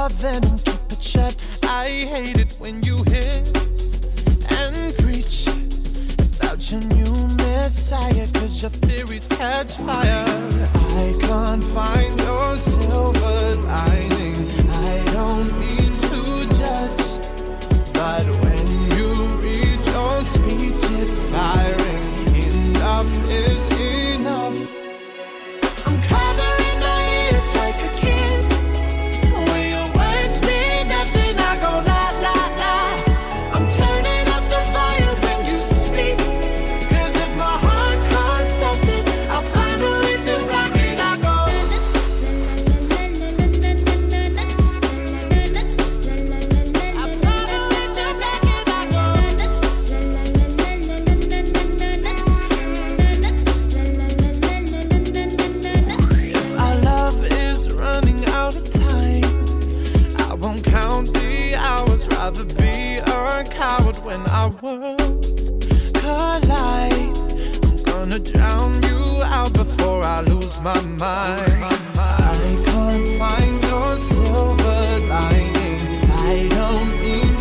venom, keep it shut. I hate it when you hiss and preach about your new messiah, cause your theories catch fire. I can't find your silver lining. I don't mean to judge, but when you read your speech, it's tiring. Enough is enough. I'm covering my ears like a kid. When your words mean nothing, I go la la la. I'm turning up the volume when you speak, cause if my heart can't stop it, I'll find a way to rock it. I go I'll find a way to rock it. I go if our love is running out of time, I won't count the hours. Rather be a coward when our worlds collide. I'm gonna drown you out before I lose my mind. I can't find your silver lining. I don't mean